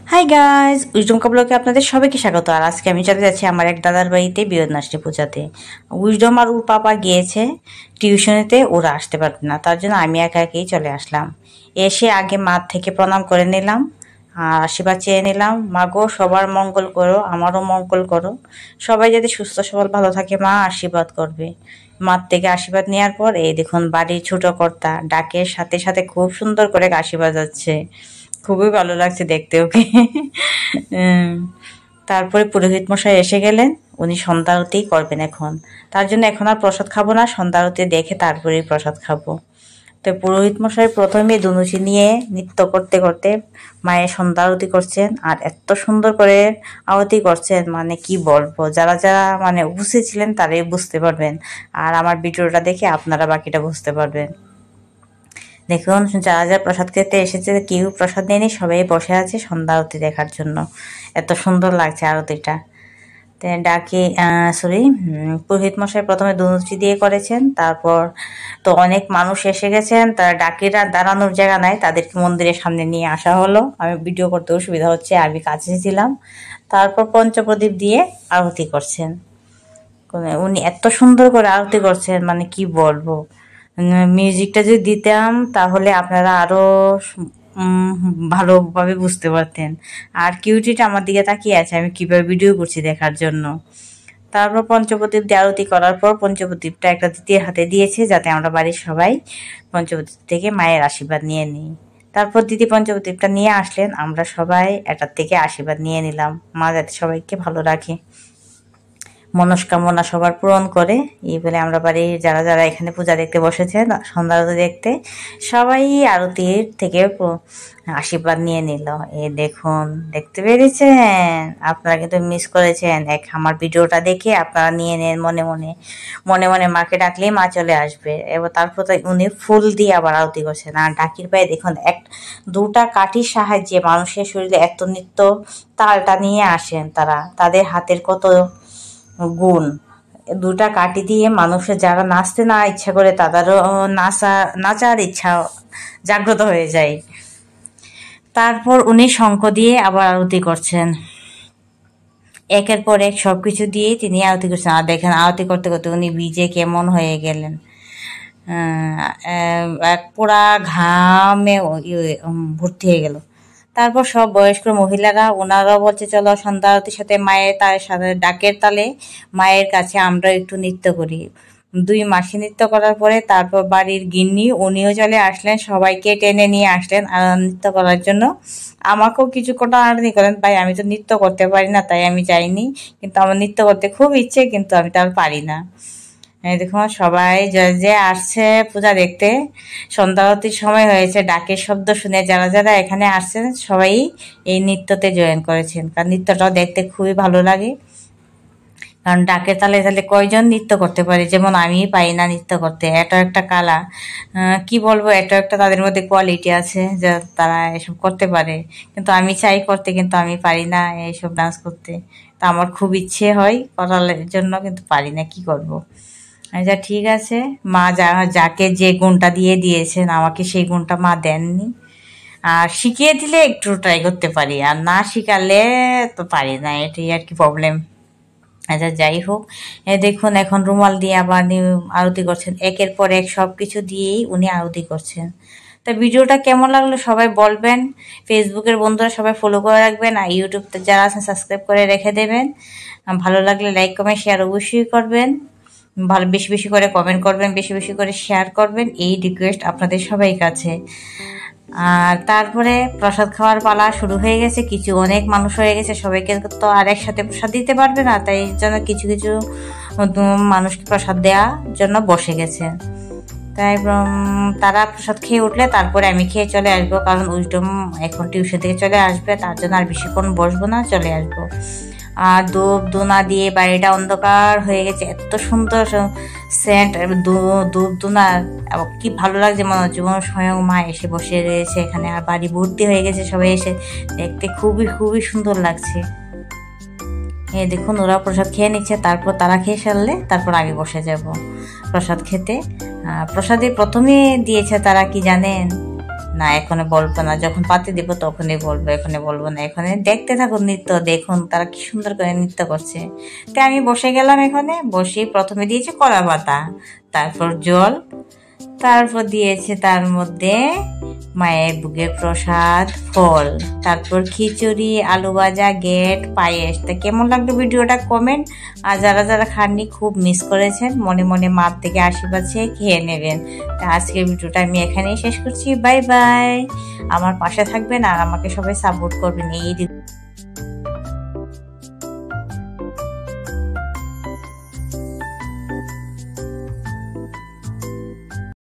Hi guys, wisdom ব্লগে আপনাদের সবাইকে স্বাগত। আর আজকে আমি চলে যাচ্ছি আমার এক দাদার বাড়িতে বিয়দনাশ্রী পূজাতে। উইজডম আর ওর পাপা গিয়েছে টিউশনেতে, ওরা আসতে পারবে না, তার জন্য আমি একা একাই চলে আসলাম। এসে আগে মা থেকে প্রণাম করে নিলাম আর আশীর্বাদ চেয়ে নিলাম। মা গো, সবার মঙ্গল করো, আমারও মঙ্গল করো, সবাই যাতে সুস্থ সবল ভালো থাকে, মা আশীর্বাদ করবে। মার থেকে আশীর্বাদ নেওয়ার পর এই দেখুন বাড়ির ছোট কর্তা ডাকের সাথে সাথে খুব সুন্দর করে আশীর্বাদ যাচ্ছে, খুবই ভালো লাগছে দেখতে ওকে। তারপরে পুরোহিত মশাই এসে গেলেন, উনি সন্ধ্যা আরতি করবেন এখন, তার জন্য এখন আর প্রসাদ খাবো না, সন্ধ্যা আরতি দেখে তারপরে প্রসাদ খাবো। তো পুরোহিত মশাই প্রথমে দুনুচি নিয়ে নৃত্য করতে করতে মায়ের সন্ধ্যা আরতি করছেন, আর এত সুন্দর করে আরতি করছেন মানে কি বলবো, যারা যারা মানে উপস্থিত ছিলেন তারাই বুঝতে পারবেন, আর আমার ভিডিওটা দেখে আপনারা বাকিটা বুঝতে পারবেন। দেখুন যারা যারা প্রসাদ খেতে এসেছে কেউ প্রসাদ নেয়নি, সবাই বসে আছে সন্ধ্যা আরতি দেখার জন্য। এত সুন্দর লাগছে আরতিটা। ডাকে পুরোহিত মশাই প্রথমে দুনুচি দিয়ে করেছেন, তারপর তো অনেক মানুষ এসে গেছেন, তারা ডাকিরা দাঁড়ানোর জায়গা নাই, তাদেরকে মন্দিরের সামনে নিয়ে আসা হলো। আমি ভিডিও করতে অসুবিধা হচ্ছে, আমি কাছে ছিলাম। তারপর পঞ্চপ্রদীপ দিয়ে আরতি করছেন, উনি এত সুন্দর করে আরতি করছেন মানে কি বলবো। মিউজিকটা যদি দিতাম তাহলে আপনারা আরো ভালোভাবে বুঝতে পারতেন। আর কিউটিটা আমার দিকে তাকিয়ে আছে, আমি কিভাবে ভিডিও করছি দেখার জন্য। তারপর পঞ্চপ্রদীপ দিয়ে আরতি করার পর পঞ্চপ্রদীপটা একটা দ্বিতীয় হাতে দিয়েছে, যাতে আমরা বাড়ির সবাই পঞ্চপ্রদীপ থেকে মায়ের আশীর্বাদ নিয়ে নিই। তারপর দিদি পঞ্চপ্রদীপটা নিয়ে আসলেন, আমরা সবাই এটার থেকে আশীর্বাদ নিয়ে নিলাম, মা যাতে সবাইকে ভালো রাখে, মনস্কামনা সবার পূরণ করে। এই বলে আমরা বাড়ির যারা যারা এখানে পূজা দেখতে বসেছেন, সন্ধ্যা আরতি দেখতে, সবাই আরতির থেকে আশীর্বাদ নিয়ে নিল। এই দেখুন, দেখতে পেরেছেন? আপনারা কিন্তু মিস করেছেন, আমার ভিডিওটা দেখে আপনারা নিয়ে নেন মনে মনে, মনে মনে মাকে ডাকলেই মা চলে আসবে। এবার তারপর উনি ফুল দিয়ে আবার আরতি করছেন। আর ডাকির পায়ে দেখুন দুটা কাঠির সাহায্যে মানুষের শরীরে এত নিত্য তালটা নিয়ে আসেন তারা, তাদের হাতের কত গুণ। দুটা কাঠি দিয়ে মানুষের যারা নাচতে না ইচ্ছা করে তাদেরও নাচার ইচ্ছা জাগ্রত হয়ে যায়। তারপর উনি শঙ্খ দিয়ে আবার আরতি করছেন, একের পর এক সবকিছু দিয়ে তিনি আরতি করছেন। আর দেখেন আরতি করতে করতে উনি ভিজে কেমন হয়ে গেলেন, পুরা ঘামে ভর্তি হয়ে গেল। তারপর সব বয়স্ক মহিলারা ওনারাও বলছে চলো সন্ধ্যা আরতির সাথে মায়ের সাথে ডাকের তালে মায়ের কাছে আমরা একটু নৃত্য করি। 2 মাসে নৃত্য করার পরে তারপর বাড়ির গিন্নি উনিও চলে আসলেন, সবাইকে টেনে নিয়ে আসলেন আর নৃত্য করার জন্য। আমাকেও কিছু কটা আনন্দ করেন, ভাই আমি তো নৃত্য করতে পারি না তাই আমি যাইনি, কিন্তু আমার নৃত্য করতে খুব ইচ্ছে, কিন্তু আমি তো আর পারি না। দেখুন সবাই যে আসছে পূজা দেখতে, সন্ধ্যা আরতির সময় হয়েছে, ডাকের শব্দ শুনে যারা যারা এখানে আসছেন সবাই এই নৃত্যতে জয়েন করেছেন, কারণ নৃত্যটাও দেখতে খুবই ভালো লাগে। কারণ ডাকের তালে তালে কয়জন নৃত্য করতে পারে, যেমন আমি পাই না নৃত্য করতে। এটা একটা কালা, কি বলবো, এটা একটা তাদের মধ্যে কোয়ালিটি আছে যে তারা এসব করতে পারে, কিন্তু আমি চাই করতে, কিন্তু আমি পারি না এইসব ডান্স করতে। তা আমার খুব ইচ্ছে হয় করার জন্য, কিন্তু পারি না, কি করব। আচ্ছা ঠিক আছে, মা যাকে যে গুণটা দিয়ে দিয়েছেন আমাকে সেই গুণটা মা দেননি, আর শিখিয়ে দিলে একটু ট্রাই করতে পারি, আর না শিখালে তো পারি না, এটাই আর কি প্রবলেম। আচ্ছা যাই হোক, দেখুন এখন রুমাল দিয়ে আবার আরতি করছেন, একের পর এক সব কিছু দিয়েই উনি আরতি করছেন। তা ভিডিওটা কেমন লাগলো সবাই বলবেন, ফেসবুকের বন্ধুরা সবাই ফলো করে রাখবেন, আর ইউটিউবতে যারা আছেন সাবস্ক্রাইব করে রেখে দেবেন। ভালো লাগলে লাইক কমেন্ট শেয়ার অবশ্যই করবেন, ভালো বেশি বেশি করে কমেন্ট করবেন, বেশি বেশি করে শেয়ার করবেন, এই রিকোয়েস্ট আপনাদের সবাই কাছে। আর তারপরে প্রসাদ খাওয়ার পালা শুরু হয়ে গেছে, অনেক মানুষ হয়ে গেছে, সবাইকে তো আর একসাথে প্রসাদ দিতে পারবে না, তাই জন্য কিছু কিছু মানুষকে প্রসাদ দেওয়ার জন্য বসে গেছে। তাই তারা প্রসাদ খেয়ে উঠলে তারপরে আমি খেয়ে চলে আসবো, কারণ উইজডম এখন টিউশন থেকে চলে আসবে, তার জন্য আর বেশিক্ষণ বসবো না, চলে আসবো। আর ধূপ ধুনা দিয়ে বাড়িটা অন্ধকার হয়ে গেছে, এত সুন্দর সেন্ট ধূপ ধুনার, কি ভালো লাগছে, মনে হচ্ছে স্বয়ং মা এসে বসে রয়েছে এখানে, আর বাড়ি ভর্তি হয়ে গেছে সবাই এসে, দেখতে খুবই খুবই সুন্দর লাগছে। দেখুন ওরা প্রসাদ খেয়ে নিচ্ছে, তারপর তারা খেয়ে ফেললে তারপর আগে বসে যাব প্রসাদ খেতে। প্রসাদে প্রথমে দিয়েছে তারা কি জানেন, না এখনো বলবো না, যখন পাতে দিব তখনই বলবো, এখনই বলবো না। এখানে দেখতে থাকুন নৃত্য, দেখুন তারা কি সুন্দর করে নৃত্য করছে। তো আমি বসে গেলাম, এখানে বসে প্রথমে দিয়েছে কলা পাতা, তারপর জল, তারপর দিয়েছে তার মধ্যে মায়ের বুকের প্রসাদ ফল, তারপর খিচুড়ি, আলু ভাজা, গেট, পায়েস। তা কেমন লাগলো ভিডিওটা কমেন্ট, আর যারা যারা খাননি খুব মিস করেছেন মনে মনে মার থেকে আশীর্বাদ চেয়ে খেয়ে নেবেন। তা আজকের ভিডিওটা আমি এখানেই শেষ করছি। Bye bye. আমার পাশে থাকবেন আর আমাকে সবাই সাপোর্ট করবেন এই